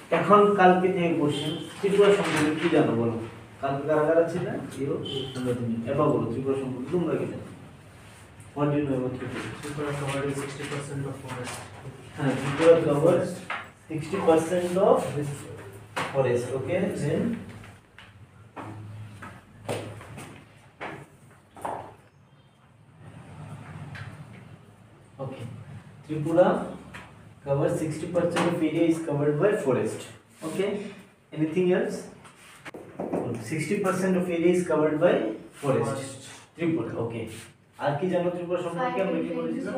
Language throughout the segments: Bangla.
এখন কালকে থেকে কোশ্চেন ত্রিপুরা সম্পর্কে কি জানো বলো? কালকে কারা কারা ছিল? ইও এবার বলো ত্রিপুরা সম্পর্কে তোমরা কি জানো? What do you know about Tripura? Tripura covers 60% of forest. হ্যাঁ, Tripura covers 60% of forest. Okay, then okay, Tripura covers 60% of area is covered by forest. Okay, anything else? 60% of area is covered by forest. Tripura. Okay. আর কি জানো ত্রিপুরা সম্পর্কে আমরা কি বলেছিলাম?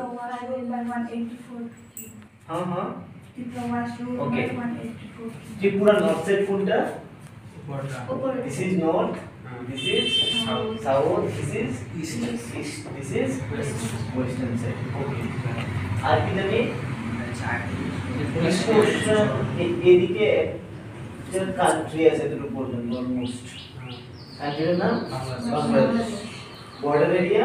হ্যাঁ হ্যাঁ ওকে। ত্রিপুরা নর্থ সাইড কোনটা? This is north, this is south, this is east, this is western side. Okay. আর কি জানি? ইস্ট ওশান এদিকে একটা কান্ট্রি আছে এর উপর অলমোস্ট। কান্ট্রির নাম Bangladesh. Border area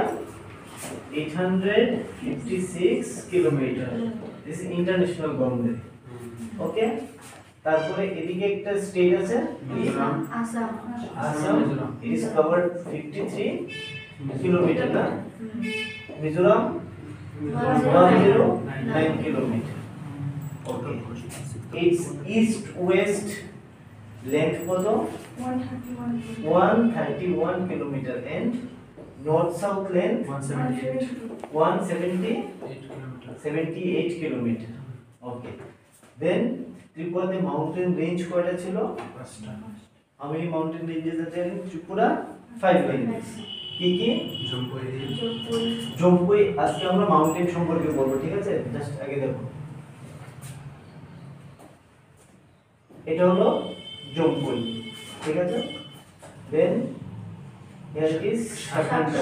856 kilometre. This is international boundary. Okay, তারপরে এদিকে একটা স্টেট আছে Assam. It is covered 53 kilometre না? Mizoram 109 kilometre. Okay, it's east west length কত? 131 kilometre and north south length 178 kilometer. Okay, then ত্রিপুরাতে মাউন্টেন রেঞ্জ কয়টা ছিল? how many mountain ranges are there in Tripura? 5 ranges. কি কি? জম্পুই। আজকে আমরা মাউন্টেন সম্পর্কে বলবো, ঠিক আছে? জাস্ট আগে দেখো, এটা হলো জম্পুই, ঠিক আছে? then here it is Shakhanda.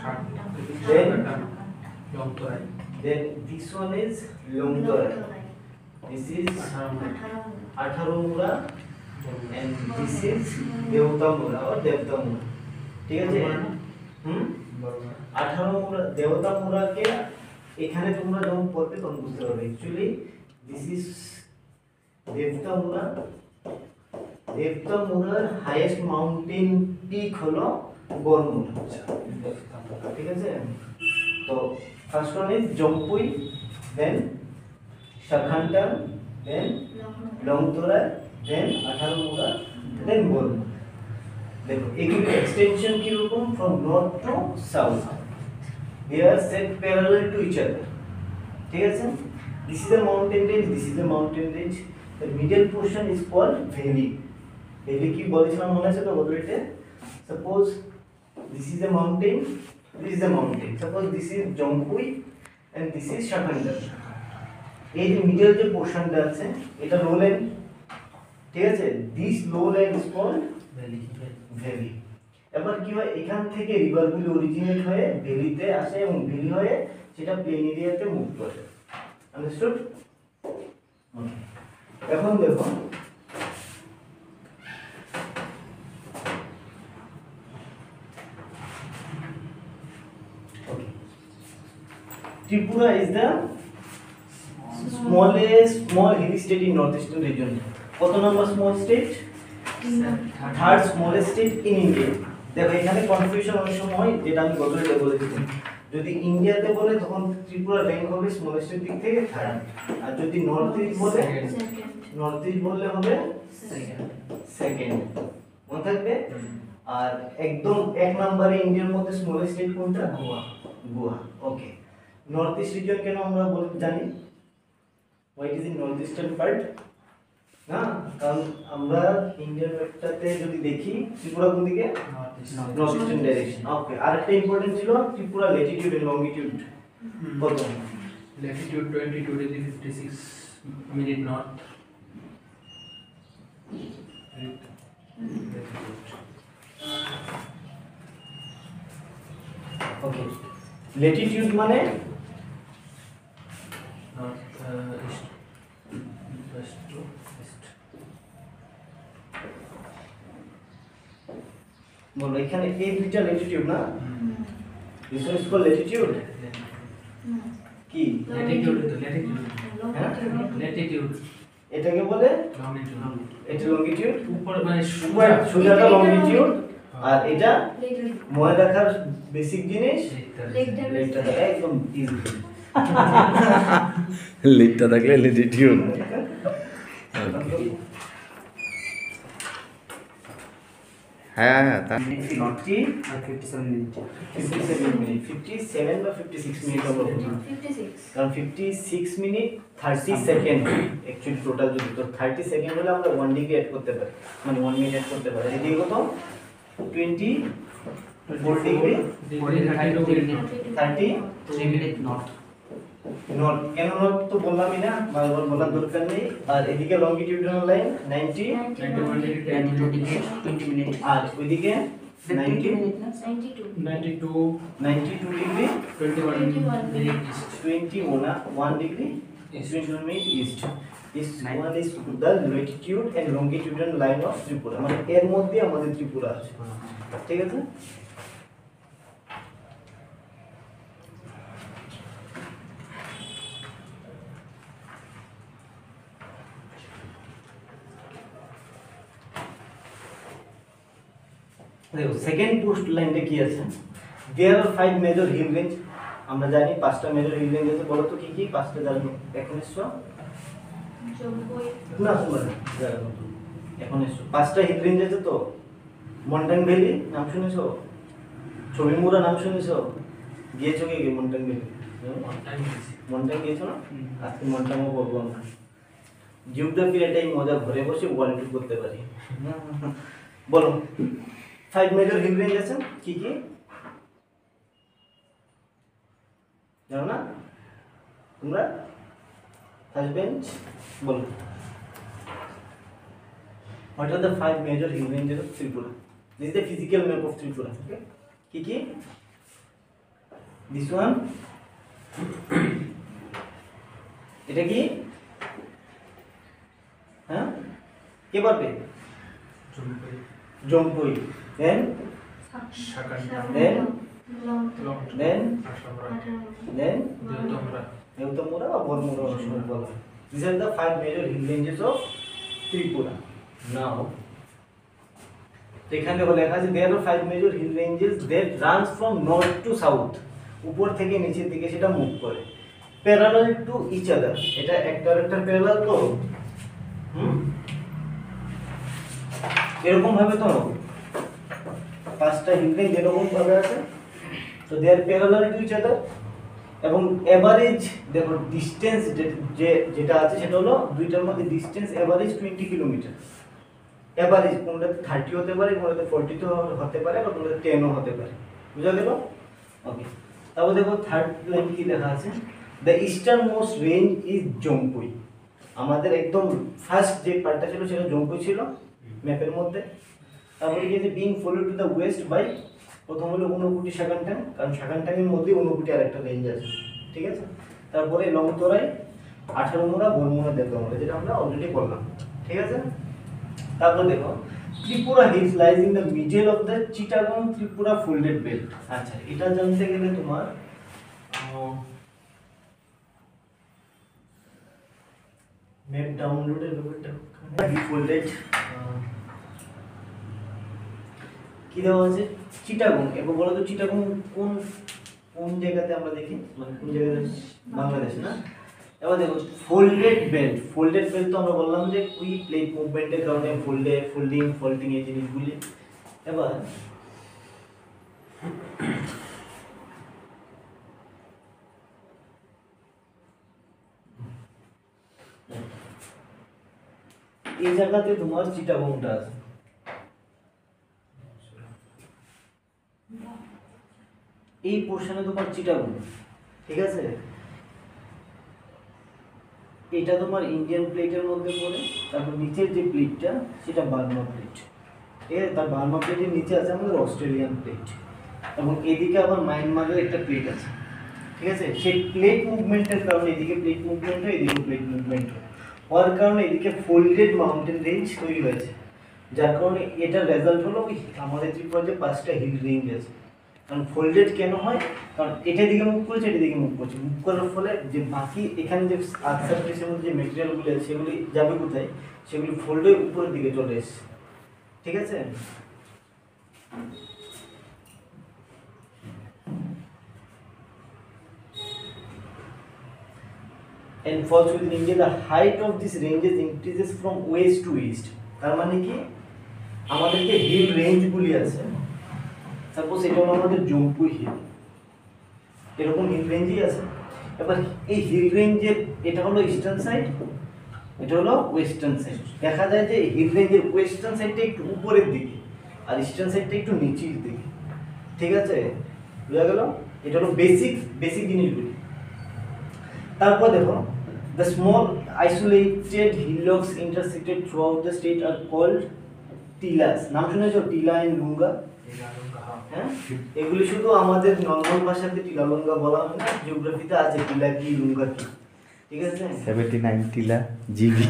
Then this one is Longtorai. This is Atharumura and this is Devtamura or Devtamura. ঠিক আছে? Atharumura Devtamura কে এখানে তোমরা যখন পড়বে তখন বুঝতে পারবে। Actually this is Devtamura. Devtamurar highest mountain peak হলো বর্মুর। ঠিক আছে? তো first one is Jampui, then Sakhan, then Longtharai, then Atharamura, then Baramura. দেখো এগুলো এক্সটেনশন কি রকম? From north to south they are set parallel to each other. ঠিক আছে? This is the mountain range, this is the mountain range. The middle portion is called valley. Valley কি বলেছিলাম মনে আছে তো বদলেতে? Suppose this is a mountain, this is a mountain. Suppose this is Jompui and this is Shakhanda. এই যে মিডল যে পোরশনটা আছে এটা লোল্যান্ড, ঠিক আছে? This lowland is called valley. এবার কি হয়, এখান থেকে রিভারগুলো অরিজিনেট হয়ে ভ্যালিতে আসে এবং ভ্যালি হয়ে সেটা প্লেন এরিয়াতে মুভ করে। আন্ডারস্টুড? ওকে, এখন দেখো Tripura is the small hilly state in northeastern region. কত নম্বর small state? Third smallest state in India. দেখো এখানে কনফিউশন অনেক সময় হয়, যেটা আমি গতকাল বলেছিলাম। যদি ইন্ডিয়াতে বলে তখন ত্রিপুরা র্যাঙ্ক হবে স্মলেস্টের দিক থেকে থার্ড, আর যদি নর্থ ইস্ট বলে বললে হবে সেকেন্ড। মনে থাকবে? আর একদম এক নম্বরে ইন্ডিয়ার মধ্যে স্মলেস্ট স্টেট কোনটা? Goa. Okay, north east region কেন আমরা জানি? What is in north eastern part না? কারণ আমরা ইন্ডিয়ান ম্যাপটাতে যদি দেখি ত্রিপুরা কোন দিকে? North eastern direction. ওকে, আরেকটা ইম্পর্টেন্ট ছিল ত্রিপুরা ল্যাটিটিউড এন্ড লংগিটিউড কত? Latitude 22 degree 56 minute north. Okay, latitude মানে বলো এখানে এই দুইটা ল্যাটিটিউড না? This is called latitude. কি ল্যাটিটিউড? ল্যাটিটিউড এটাকে বলে longitude এটা লঙ্গিটিউড, উপর মানে সোজাটা লঙ্গিটিউড, আর এটা মনে রাখার বেসিক জিনিস লেগটা একদম ইজি। লিটটা থাকলে লিটিটিউড। হ্যাঁ হ্যাঁ তা 50 আর 57 মিনিট 57 মিনিট 57 বা 56 মিনিট আমরা বলছি, 56 কারণ 56 মিনিট 30 সেকেন্ড অ্যাকচুয়ালি টোটাল যদি তো 30 সেকেন্ড হলে আমরা 1 ডিগ্রি অ্যাড করতে পারি, মানে 1 মিনিট অ্যাড করতে পারি। এদিকে কত 24 ডিগ্রি 3 মিনিট নর্থ। নট, কেন নট তো বললামই না, বারবার বলার দরকার নেই। আর এদিকে longitudinal line 90 91 degree 92 degree 20 minute আর ওইদিকে 90 মিনিট না 92 92 degree 21 minute east 21 degree East. 21 minute east. This one is the latitude and longitudinal line of Tripura, মানে এর মধ্যে আমাদের ত্রিপুরা আছে, ঠিক আছে। দেখো সেকেন্ড পোস্ট লাইনটা কি আছে, there are 5 major hill range. আমরা জানি 5টা মেজর হিল রেঞ্জ আছে, বলো তো কি কি 5টা জানো? এখন এসছো জম্বই না তোমরা জানো তো, এখন এসছো 5টা হিল রেঞ্জ আছে তো। মন্টান ভ্যালি নাম শুনেছো? ছবিমুরা নাম শুনেছো? গিয়েছো কি মন্টান ভ্যালি? one time easy মন্টান গিয়েছো না? আজকে মন্টানও বলবো আমরা, জিওগ্রাফির এটাই মজা, ঘরে বসে ওয়ার্ল্ড ট্যুর করতে পারি। বলো 5 মেজর হিল রেঞ্জ আছে কি কি জানো না তোমরা? ফার্স্ট বেঞ্চ বলো, what are the 5 major hill ranges of Tripura? This is the physical map of Tripura. Okay? কি কি? This one. এটা কি? হ্যাঁ কে পারবে? Jampui. Then Then? then then দেউতমুরা বা বরমুরা অনেক বলা। These are the 5 major hill ranges of Tripura. Now এখানে বলে লেখা আছে there are 5 major hill ranges that runs from north to south, উপর থেকে নিচের দিকে সেটা মুভ করে parallel to each other। এটা একটা আরেকটার প্যারালাল তো এরকম ভাবে তো 5টা হিল রেঞ্জ এরকম ভাবে আছে, তো they are parallel to each other. এবং এভারেজ দেখো ডিসটেন্স যেটা আছে সেটা হলো দুইটার মধ্যে ডিসটেন্স এভারেজ 20 কিলোমিটার। এভারেজ কোনটাতে 30 হতে পারে, কোনটাতে 40 তো হতে পারে, আর কোনটাতে 10 ও হতে পারে। বুঝা গেল? ওকে, তারপর দেখো থার্ড লাইন কি লেখা আছে, the eastern most range is Jampui. আমাদের একদম ফার্স্ট যে পার্টটা ছিল সেটা জম্পুই ছিল ম্যাপের মধ্যে। তারপরে কি আছে, being followed to the west by, প্রথম হলো ঊনকোটি শাকানটাং, কারণ শাকানটাংয়ের মধ্যে ঊনকোটি আরেকটা রেঞ্জ আছে, ঠিক আছে। তারপরে লংতরাই, 18 মুড়া, বনমুড়া, দেবদামুড়া, যেটা আমরা অলরেডি বললাম, ঠিক আছে। তারপর দেখো Tripura hills lies in the middle of the Chittagong Tripura folded belt. আচ্ছা, এটা জানতে গেলে তোমার ম্যাপ ডাউনলোডের ব্যাপারটা ফোল্ডেড কি দেওয়া আছে, চিটাগং। এবার বলো তো চিটাগং কোন কোন জায়গাতে আমরা দেখি, মানে কোন জায়গাতে? বাংলাদেশে না। এবার দেখো ফোল্ডেড বেল্ট, ফোল্ডেড বেল্ট তো আমরা বললাম যে ওই প্লেট মুভমেন্টের কারণে ফোল্ডিং ফল্টিং এই জিনিসগুলি। এবার এই জায়গাতে তোমার চিটাগংটা আছে, এই পোরশনে তোমার চিটাগং, ঠিক আছে। এটা তোমার ইন্ডিয়ান প্লেটের মধ্যে পড়ে। তারপর নিচের যে প্লেটটা সেটা বার্মা প্লেট, ঠিক আছে। তার বার্মা প্লেটের নিচে আছে আমাদের অস্ট্রেলিয়ান প্লেট, এবং এদিকে আবার মায়ানমারের একটা প্লেট আছে, ঠিক আছে। সেই প্লেট মুভমেন্টের কারণে এদিকে প্লেট মুভমেন্ট হয়, এদিকে প্লেট মুভমেন্ট হয়, হওয়ার কারণে এদিকে ফোল্ডেড মাউন্টেন রেঞ্জ তৈরি হয়েছে, যার কারণে এটার রেজাল্ট হলো ওই আমাদের ত্রিপুরা যে 5টা হিল রেঞ্জ আছে কারণ ফোল্ডেড কেন হয়, কারণ এটা দিকে মুভ করেছে, এটা দিকে মুভ করছে, মুভ করার ফলে যে বাকি এখানে যে আর্থ সারফেসের মধ্যে যে মেটেরিয়ালগুলো আছে সেগুলি যাবে কোথায়, সেগুলি ফোল্ডের উপরের দিকে চলে এসছে। ঠিক আছে? And falls within India, the height of these ranges increases from west to east. তার মানে কি, আমাদের যে হিল রেঞ্জগুলি আছে, সাপোজ এটা হলো আমাদের জম্পুই হিল, এরকম হিল রেঞ্জই আছে। এবার এই হিল রেঞ্জের এটা হলো ইস্টার্ন সাইড, এটা হলো ওয়েস্টার্ন সাইড। দেখা যায় যে হিল রেঞ্জের ওয়েস্টার্ন সাইডটা একটু উপরের দিকে আর ইস্টার্ন সাইডটা একটু নিচের দিকে। ঠিক আছে, বোঝা গেল? এটা হলো বেসিক জিনিসগুলি। তারপর দেখো, the small isolated hillocks intersected throughout the state are called টিলাস। নাম শুনেছো? টিলা এন্ড লুঙ্গা। হ্যাঁ, এগুলি শুধু আমাদের নর্মাল ভাষাতে টিলা লুঙ্গা বলা হয় না, জিওগ্রাফিতে আছে টিলা কি লুঙ্গা কি। ঠিক আছে? 79 টিলা জিবি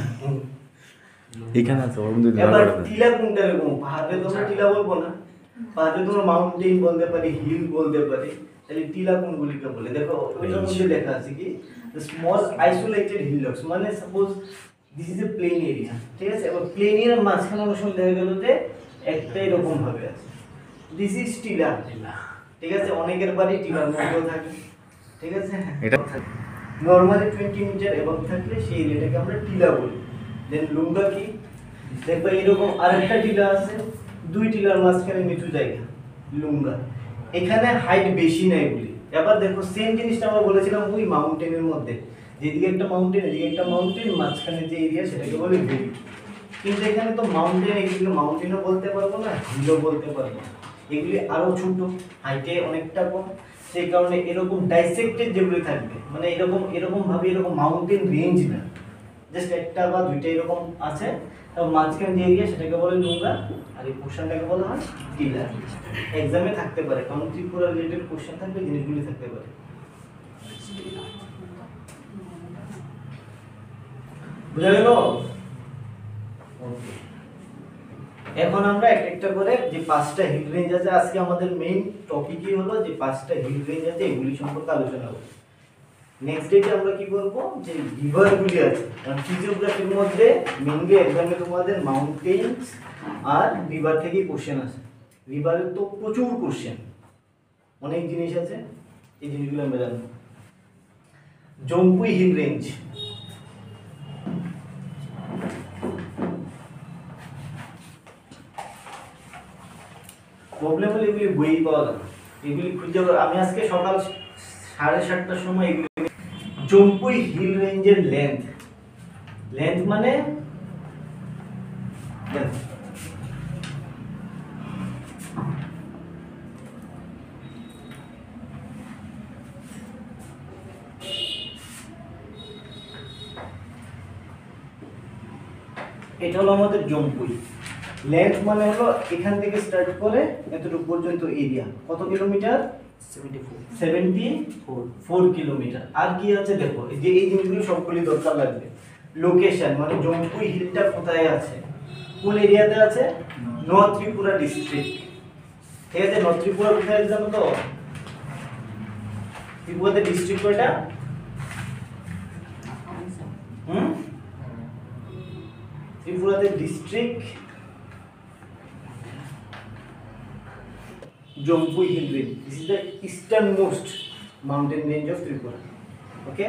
এখানে আছে ওর মধ্যে এবার টিলা কোনটা এরকম? পাহাড়ে তোমরা টিলা বলবো না, পাহাড়ে তোমরা মাউন্টেন বলতে পারি, হিল বলতে পারি। তাহলে টিলা কোনগুলিকে বলে? দেখো ওইটার মধ্যে লেখা আছে কি, the small isolated hillocks, মানে suppose this is a plain area. ঠিক আছে? এবার প্লেন এরিয়ার মাঝখানে অনেক সময় দেখা গেল যে একটা এরকম ভাবে আছে, দিস ইজ টিলা। ঠিক আছে? অনেকের বাড়ি টিলার মধ্যেও থাকে। ঠিক আছে? এটা নরমালি 20 মিটার এবং থাকলে সেই এরিয়াটাকে আমরা টিলা বলি। দেন লুঙ্গা কি? দেখো এরকম আরেকটা টিলা আছে, দুই টিলার মাঝখানে নিচু জায়গা, লুঙ্গা। এখানে হাইট বেশি নাই বলি। এবার দেখো সেম জিনিসটা আমরা বলেছিলাম ওই মাউন্টেনের মধ্যে, যেদিকে একটা মাউন্টেন এদিকে একটা মাউন্টেন, মাঝখানে যে এরিয়া সেটাকে বলে ভ্যালি। কিন্তু এখানে তো মাউন্টেন, এগুলো মাউন্টেনও বলতে পারবো না, হিলও বলতে পারবো না। এগুলি আরো ছোট, হাইটে অনেকটা কম, সেই কারণে এরকম ডাইসেক্টেড যেগুলি থাকবে, মানে এরকম ভাবে এরকম মাউন্টেন রেঞ্জ না, জাস্ট একটা বা দুইটা এরকম আছে, তার মাঝখানে যে এরিয়া সেটাকে বলে লুঙ্গা, আর এই পোর্শনটাকে বলা হয় টিলা। এক্সামে থাকতে পারে, কারণ ত্রিপুরা রিলেটেড কোশ্চেন থাকবে, জিনিসগুলি থাকতে পারে। বুঝা গেল? এখন আমরা একটা করে যে পাঁচটা হিল রেঞ্জ আছে, আজকে আমাদের মেইন টপিকই হলো যে পাঁচটা হিল রেঞ্জ আছে, এগুলি সম্পর্কে আলোচনা করব। নেক্সট ডেটে আমরা কি করব, যে রিভারগুলি আছে, কারণ ফিজিওগ্রাফির মধ্যে মেইনলি এক্সামে তোমাদের মাউন্টেন্স আর রিভার থেকেই কোশ্চেন আছে। রিভারের তো প্রচুর কোশ্চেন, অনেক জিনিস আছে, এই জিনিসগুলো আমরা জানবো। জম্পুই হিল রেঞ্জ, প্রবলেম হলে এগুলি বই পাওয়া যাবে, এগুলি খুঁজে আমি আজকে সকাল 7:30টার সময় এগুলি। জম্পুই হিল রেঞ্জের লেন্থ মানে এটা হলো আমাদের জম্পুই। লেন্থ মানে হলো এখান থেকে স্টার্ট করে এতটুকু পর্যন্ত এরিয়া, কত কিলোমিটার? 74 কিলোমিটার। আর কি আছে দেখো, এই যে এই জিনিসগুলো সবগুলি দরকার লাগবে। লোকেশন মানে জম্পুই হিলটা কোথায় আছে, কোন এরিয়াতে আছে? North Tripura district. ঠিক আছে? নর্থ ত্রিপুরা কোথায় জানো তো? ত্রিপুরাতে ডিস্ট্রিক্ট কয়টা? ত্রিপুরাতে district Jompui Hill Range. This is the easternmost mountain range of Tripura. Okay?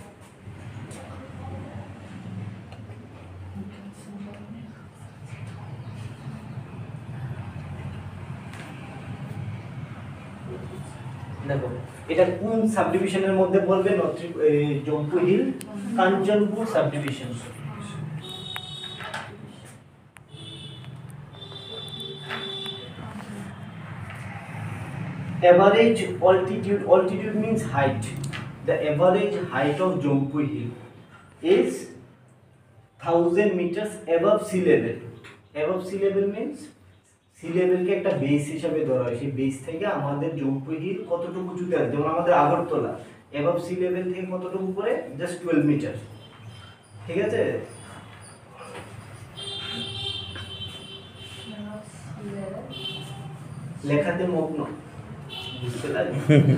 দেখো এটা কোন সাবডিভিশনের মধ্যে পড়বে? Jampui hill Kanchanpur subdivision. Average altitude means height. The average height of Jompui Hill is 1000 meters above sea level. Above sea level means sea level কে একটা বেস হিসাবে ধরা হয়, সেই বেস থেকে আমাদের জম্পুই হিল কতটুকু উঁচুতে আছে, যেমন আমাদের আগরতলা above sea level থেকে কতটুকু উপরে? Just 12 metre. ঠিক আছে? লেখাতে মগ্ন, বুঝতে লাগে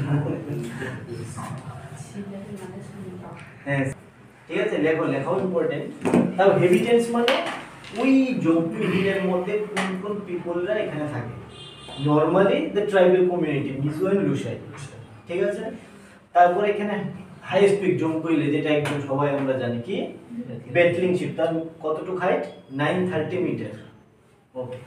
হ্যাঁ ঠিক আছে লেখাও ইম্পর্টেন্ট তাও হেভি টেন্স মানে ওই জম্পি হিলের মধ্যে কোন কোন পিপলরা এখানে থাকে normally the tribal community Mizo and Lushai ঠিক আছে তারপর এখানে হাইয়েস্ট পিক জম্পি হিলে যেটা একদম সবাই আমরা জানি কি ব্যাটলিং শিপ তার কতটুকু হাইট 930 মিটার ওকে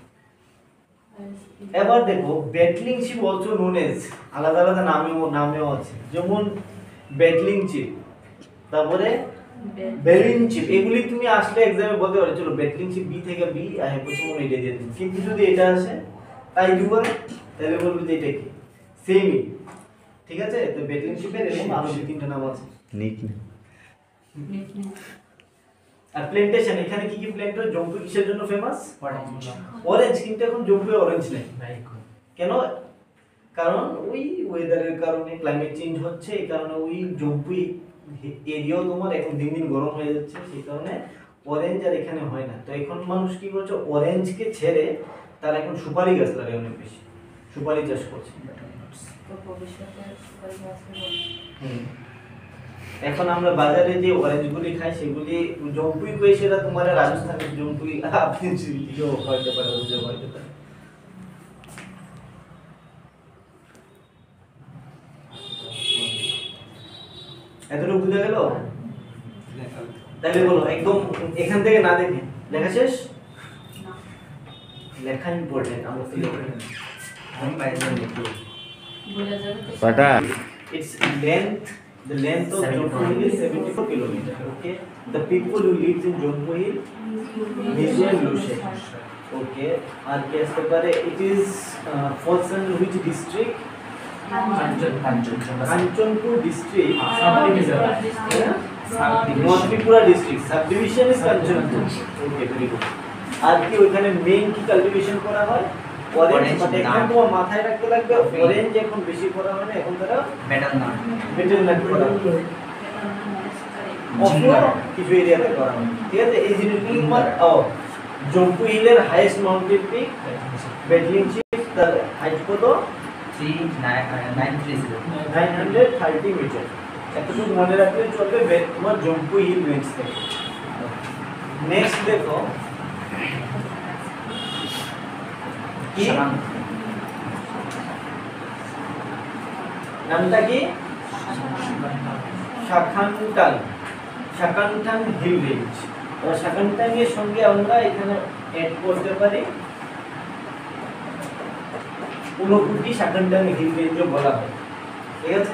এবার দেখো Betlingchhip also known as আলাদা আলাদা নামেও আছে যেমন ব্যাটলিং শিপ তারপরে বেলিং শিপ এগুলি তুমি আসলে এক্সামে বলতে পারো চলো ব্যাটলিং শিপ বি থেকে বি আই প্রথম এটা দিয়ে দিন কিন্তু যদি এটা আসে তাই দিব তাহলে বলবো যে এটা কি সেমই ঠিক আছে তো ব্যাটলিং শিপের এরকম আরো দুই তিনটা নাম আছে নিক আর প্ল্যান্টেশন এখানে কি কি প্ল্যান্ট হয় জম্পু কিসের জন্য ফেমাস Orange. অরেঞ্জ কিন্তু এখন জম্পুয়ে অরেঞ্জ নেই কেন কারণ ওই ওয়েদারের কারণে ক্লাইমেট চেঞ্জ হচ্ছে এই কারণে ওই জম্পুই এরিয়াও তোমার এখন দিন দিন গরম হয়ে যাচ্ছে সেই কারণে অরেঞ্জ আর এখানে হয় না তো এখন মানুষ কি করছে অরেঞ্জকে ছেড়ে তারা এখন সুপারি গাছ লাগায় অনেক বেশি সুপারি চাষ করছে হুম। এখন আমরা বাজারে যে অরেঞ্জগুলি খাই সেগুলি জম্পুই কই সেটা তোমার রাজস্থানের জম্পুই আপনি দিকেও হইতে পারে ওইও হইতে পারে এতটুকু বুঝে গেল তাহলে বলো একদম এখান থেকে না দেখে লেখা শেষ লেখা ইম্পর্টেন্ট আমরা ফিল করি আমি বাইরে লিখি পাটা its length the length of Jompo Hill is 74 kilometers okay the people who lives in Jompo Hill Mizo and Lushe okay আর কি আসতে পারে it is falls under which district Kanchanpur district North Tripura district subdivision is Kanchanpur okay very good আর কি ওখানে মেইন কি কাল্টিভেশন করা হয় অরেঞ্জ বাট এখন তোমার মাথায় রাখতে লাগবে অরেঞ্জ এখন বেশি করা হয় না এখন তারা বেটার না বেটেল নাট করা হয় অফরো কিছু এরিয়াতে করা হয় ঠিক আছে এই জিনিসগুলো তোমার জম্পু হিলের highest mountain peak Betlingchhip তার হাইট কত 930 মিটার এতটুকু মনে রাখলে চলবে তোমার জম্পু হিল রেঞ্জ থেকে নেক্সট দেখো কি নামটা কি শাকানটাং হিল রেঞ্জ আর শাকানটাং এর সঙ্গে আমরা এখানে অ্যাড করতে পারি ঊনকোটি শাকানটাং হিল রেঞ্জও বলা হয় ঠিক আছে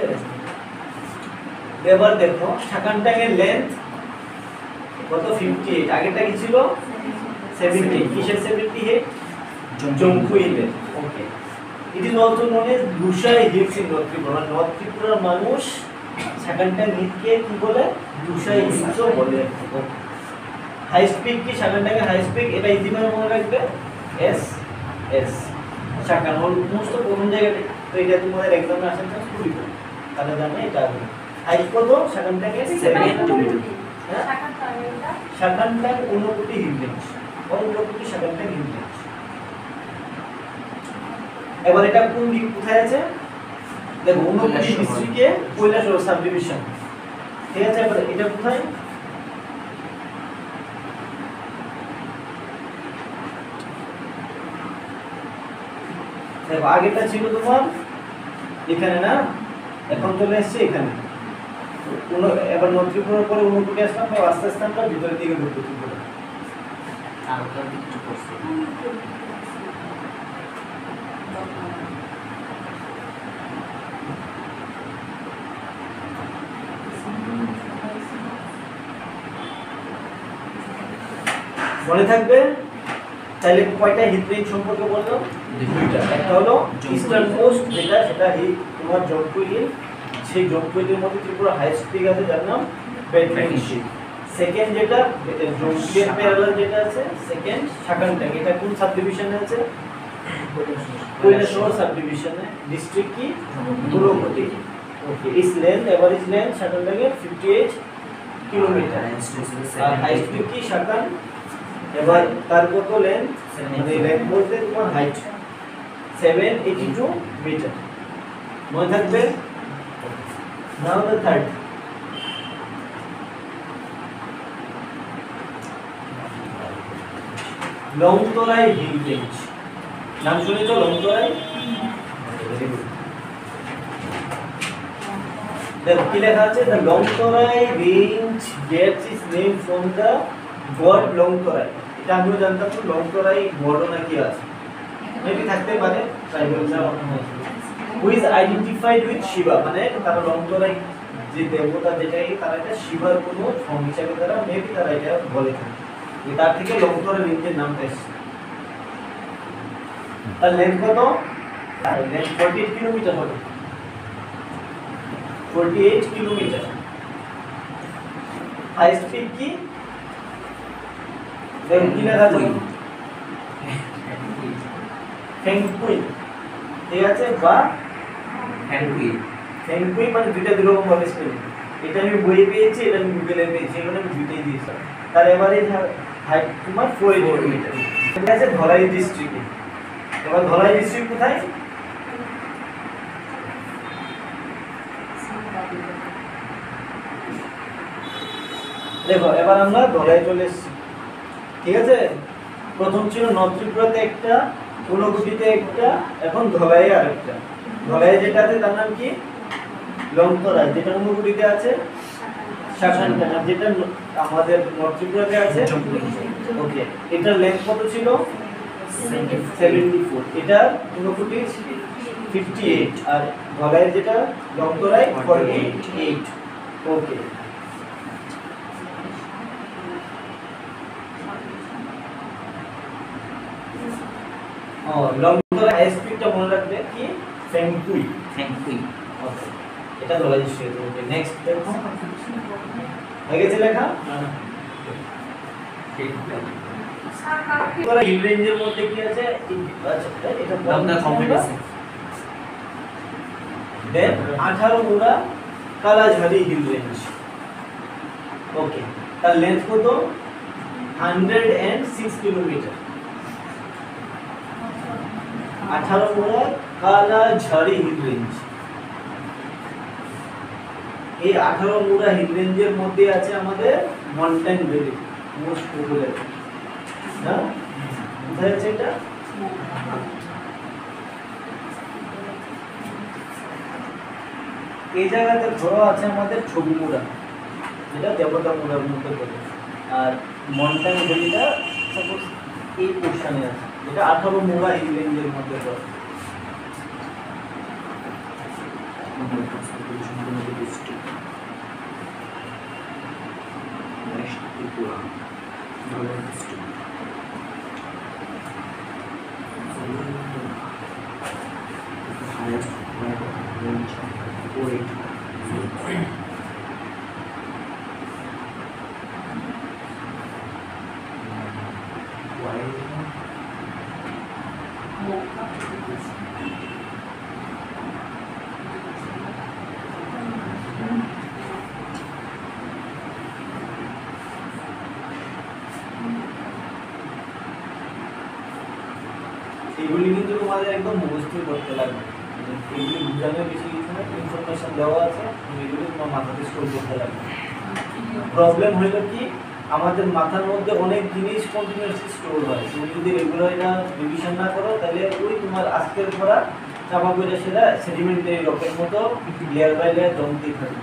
এবার দেখো শাকানটাং এর লেন্থ কত 58 আগেটা কি ছিল 70 কিসের 78 জম্পু হিলের okay it is also known as Lushai hills in north Tripura north ত্রিপুরার মানুষ শাকানটাং হিলকে কি বলে লুসাই হিলসও বলে হাইস্ট পিক কি শাকানটাং এর হাইস্ট পিক এটা ইজি ভাবে মনে রাখবে এস এস শাকান অলমোস্ট প্রথম জায়গাতে তো এটা তোমাদের एग्जाम আসার চান্স খুবই কম তাহলে জানো এটা হাইস্ট কত শাকানটাং এর 72 metre Shakhantang Unakoti hill range Unakoti Shakhantang hill range এবার এটা কোন দিক কোথায় আছে দেখো ঊনকোটি ডিস্ট্রিক্টে কৈলাসহর সাবডিভিশন ঠিক আছে এবার এটা কোথায় দেখো আগেটা ছিল তোমার এখানে না এখন চলে এসেছে এখানে এবার নর্থ ত্রিপুরার পরে ঊনকোটি আসলাম তো আস্তে আস্তে আমরা ভিতরের দিকে ঢুকতে শুরু করলাম আর ওটা কিছু করছে মনে থাকবে তাহলে কয়টা হিল রেঞ্জ সম্পর্কে বললাম দুইটা একটা হলো ইস্টার্ন মোস্ট যেটা সেটা তোমার জম্পু হিল সেই জম্পু হিলের মধ্যে ত্রিপুরা হাইস্ট পিক আছে যার নাম বেটলিং শিপ সেকেন্ড যেটা জম্পুয়ের প্যারালাল যেটা আছে সেকেন্ড শাকানটাং এটা কোন সাবডিভিশনে আছে কৈলাসহর সাবডিভিশনে ডিস্ট্রিক্ট কি Unakoti okay is length average length Shakhantang এর 58 কিলোমিটার আর হাইস্ট পিক কি শাকান এবার তার কত লেন্থ মানে লেন্থ বলতে তোমার হাইট 782 মিটার মনে থাকবে? Now the third, Longtharai hill range. নাম শুনেছো লংতরাই? দেখো কি লেখা আছে, the Longtharai range gets its name from the god Longtharai. এটা আমিও জানতাম তো, লংতরাই গডও নাকি আছে, মেবি থাকতে পারে ট্রাইবালরা। Who is identified with Shiva, মানে তারা লংতরাই যে দেবতা যেটাই, তারা এটা শিবার কোনো ফর্ম হিসাবে তারা মেবি তারা এটা বলে থাকে। তার থেকে লংতরা রেঞ্জের নামটা এসেছে। তার লেন্থ কত? লেন্থ 48 কিলোমিটার হবে, 48 কিলোমিটার। হাইস্ট পিক কি? দেখুন কি লেখা আছে, ফেংকুই, ঠিক আছে, বা ফেংকুই, মানে দুইটা দুরকম ভাবে স্পেলিং। এটা আমি বইয়ে পেয়েছি, এটা আমি গুগলে পেয়েছি, এখানে আমি দুইটাই দিয়েছি। তার এভারেজ হাইট তোমার 48 কিলোমিটার। এটা আছে ধলাই ডিস্ট্রিক্টে। এবার ধলাই ডিস্ট্রিক্ট কোথায়? দেখো এবার আমরা ধলাই চলে এসেছি, ঠিক আছে। প্রথম ছিল নর্থ ত্রিপুরাতে একটা, ঊনকোটিতে একটা, এখন ধলাই আরেকটা। ধলাই যেটা আছে তার নাম কি? লংতরাই। যেটা ঊনকোটিতে আছে শাখানটান, আর যেটা আমাদের নর্থ ত্রিপুরাতে আছে ওকে। এটার লেন্থ কত ছিল? 74। এটা ঊনকোটি 58, আর ধলাই যেটা লংতরাই 48। ওকে, লংতরা এসপিটা মনে রাখবে কি? ফেংকুই। ওকে, এটা ধলাই ডিস্ট্রিক্ট। ওকে, নেক্সট দেখো, হয়ে গেছে লেখা। তোরা হিল রেঞ্জের মধ্যে কি আছে? আচ্ছা, এটা লংতরা কমপ্লিট আছে। দেন 18 মুড়া কালাঝাড়ি হিল রেঞ্জ। ওকে, তার লেন্থ কত? 106 kilometre. 18 mura Kalajhari hill range. এই 18 মুড়া হিল রেঞ্জের মধ্যে আছে আমাদের মাউন্টেন ভ্যালি, মোস্ট পপুলার। না কোথায় আছে এটা? এই জায়গাতে ধরো আছে আমাদের ছবি মুড়া, যেটা দেবতা মুড়ার মধ্যে পড়ে, আর মাউন্টেন ভ্যালিটা সাপোজ এই পোর্শনে আছে, যেটা 18 মুড়া হিল রেঞ্জের মধ্যে পড়ে। এগুলি কিন্তু তোমাদের একদম মুখস্থ করতে লাগবে, এগুলি বুঝানোর বেশি কিছু না, ইনফরমেশন দেওয়া আছে, এগুলি তোমার মাথাতে স্টোর করতে লাগবে। প্রবলেম হলো কি, আমাদের মাথার মধ্যে অনেক জিনিস কন্টিনিউয়াসলি স্টোর হয়, তুমি যদি রেগুলার এটা রিভিশন না করো তাহলে ওই তোমার আজকের পড়া চাপা পড়ে সেটা সেডিমেন্টারি রকের মতো লেয়ার বাই লেয়ার জমতেই থাকবে।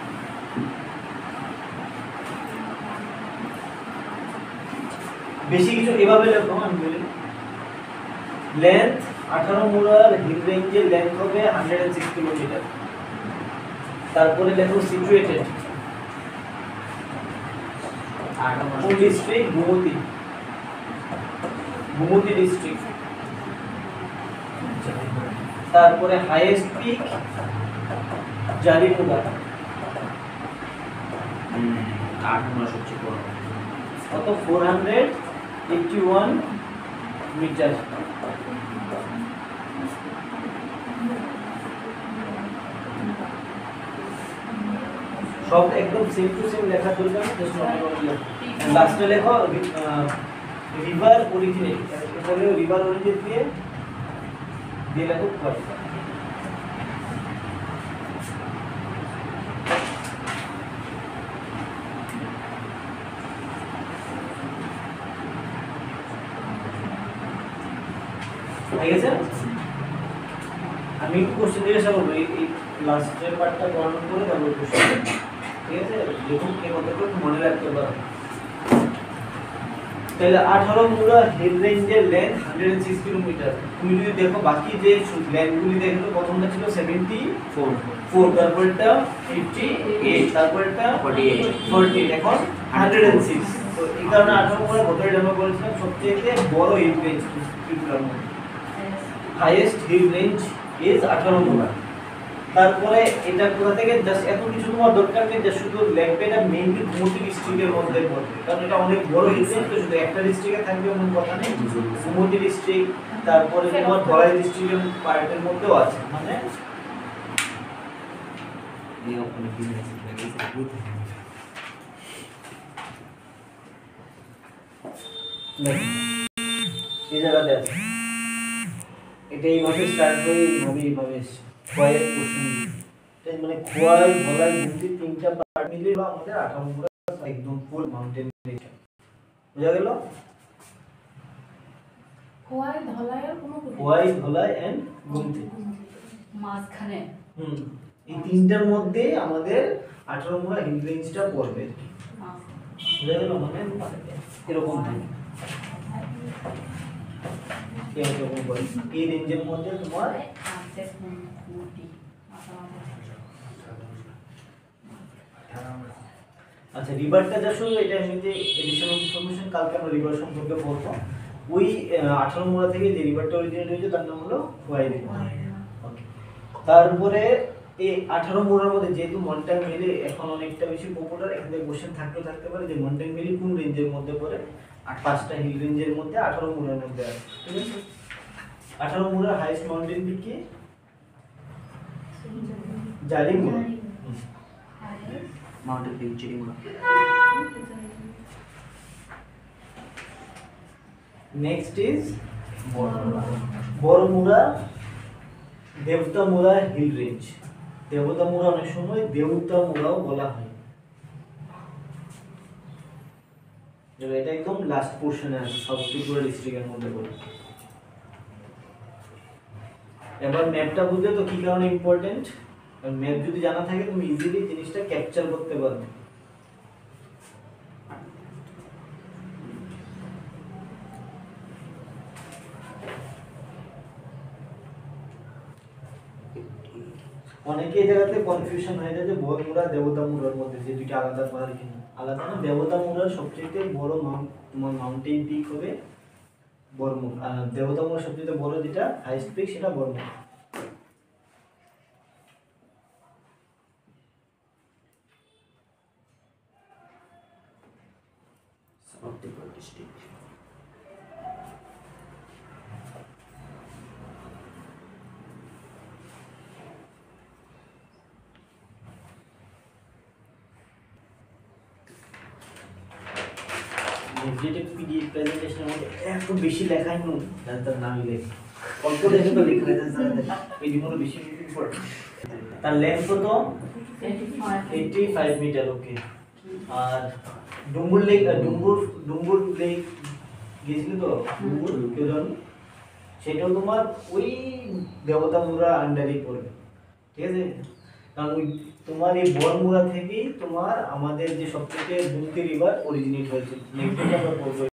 বেশি কিছু এভাবে লেখো, আমি বলি লেন্থ 18 মুড়ার হিল রেঞ্জের লেন্থ হবে 106 কিলোমিটার। তারপরে লেখো সিচুয়েটেড কোন ডিস্ট্রিক্ট? ভূমতি ডিস্ট্রিক্ট। তারপরে হাইয়েস্ট পিক জারিমুড়া, 8 মুড়া সবচেয়ে বড়, কত? 481 মিটার। সব একদম সেম টু সেম লেখা দরকার, জাস্ট নর্মাল লেখো। লাস্টে লেখো রিভার অরিজিনেট, এরপরে রিভার অরিজিনেট দিয়ে লেখো ঠিক আছে, আমি একটু কোশ্চেন জিজ্ঞাসা করবো, এই লাস্টের পার্টটা বর্ণনা করে তারপর কোশ্চেন, ঠিক আছে? দেখুন কে কতটুকু মনে রাখতে পারো। তাহলে 18 মুড়া হিল রেঞ্জের লেন্থ 106 কিলোমিটার। তুমি যদি দেখো বাকি যে লেন্থগুলি দেখো, প্রথমটা ছিল 74, তারপরটা 58, তারপরটা 40, এখন 106। তো এই কারণে 18 মুড়া গতরে আমরা বলেছিলাম সবচেয়ে বড় হিল রেঞ্জ ত্রিপুরার মধ্যে। Highest hill range is 18 mura. তারপরে এটা কোথা থেকে, জাস্ট এত কিছু তোমার দরকার নেই, জাস্ট শুধু ল্যাম্প এটা মেইনলি গুমতি ডিস্ট্রিক্টের মধ্যে পড়বে, কারণ এটা অনেক বড় হিলস, তো শুধু একটা ডিস্ট্রিক্টে থাকবে এমন কথা নেই। গুমতি ডিস্ট্রিক্ট, তারপরে তোমার ধলাই ডিস্ট্রিক্টের পার্টের মধ্যেও আছে, মানে এই জায়গাতে আছে, এটা এইভাবে স্টার্ট হয়ে এইভাবে এসছে খোয়াইয়ের পোর্শন, মানে খোয়াই ধলাই গুমতি তিনটা পার্ট মিলে আমাদের 18 মুড়া একদম ফুল মাউন্টেন রেঞ্জ। বুঝা গেল? খোয়াই ধলাই আর কোনো খোয়াই ধলাই এন্ড গুমতি মাঝখানে এই তিনটার মধ্যে আমাদের 18 মুড়া হিল রেঞ্জটা পড়বে। বুঝা গেল? মানে এরকম থাকে, এরকম করে এই রেঞ্জের মধ্যে তোমার আচ্ছা রিভারটা যা শুধু এটা এমনিতে এডিশনাল ইনফরমেশন, কালকে আমরা রিভার সম্পর্কে বলবো। ওই 18 মুড়া থেকে যে রিভারটা অরিজিনেট হয়েছে তার নাম হলো খোয়াই রিভার। ওকে, তারপরে এই 18 মুড়ার মধ্যে যেহেতু মন্টাং ভ্যালি এখন অনেকটা বেশি পপুলার, এখানে কোশ্চেন থাকতে পারে যে মন্টাং ভ্যালি কোন রেঞ্জের মধ্যে পড়ে। পাঁচটা হিল রেঞ্জের মধ্যে 18 মুড়ার মধ্যে আছে, ঠিক আছে? 18 মুড়ার হাইয়েস্ট মাউন্টেন পিক কি? Jarimura. Mountain peak Chirimura. Next is Baramura দেবতামুড়া হিল রেঞ্জ। দেবতামুড়া অনেক সময় দেউতামুড়াও বলা হয়। এটা একদম লাস্ট পোর্শনে আছে, সাউথ ত্রিপুরা ডিস্ট্রিক্টের মধ্যে পড়ে। এবার ম্যাপটা বুঝলে তো কি কারণে ইম্পর্টেন্ট, ম্যাপ যদি জানা থাকে তুমি ইজিলি জিনিসটা ক্যাপচার করতে পারবে। অনেকে এই জায়গাতে কনফিউশন হয়ে যায় যে বড়মুড়া দেবতামুড়ার মধ্যে যে দুইটা আলাদা পাহাড় কিনা। আলাদা না, দেবতামুড়ার সবচেয়ে বড় তোমার মাউন্টেন পিক হবে বড়মুড়া, আর দেবতামুড়ার সবচেয়ে বড় যেটা হাইস্ট পিক সেটা Baramura. South Tripura district. Negative PDF প্রেজেন্টেশনের মধ্যে এত বেশি লেখাই নো তার নাম লেখা অল্প দেখে তো লেখা যায়, এই জন্য বেশি ইম্পর্টেন্ট। তার লেন্থ কত? 85 মিটার। ওকে, আর ডুম্বুর লেক গেছিল তো, ডুম্বুর কেউ জানো? সেটাও তোমার ওই দেবতামুড়া আন্ডারেই পড়বে, ঠিক আছে? কারণ ওই তোমার এই বড়মুড়া থেকেই তোমার আমাদের যে সবথেকে গুমতি রিভার অরিজিনেট হয়েছে। নেক্সট আমরা বলবো।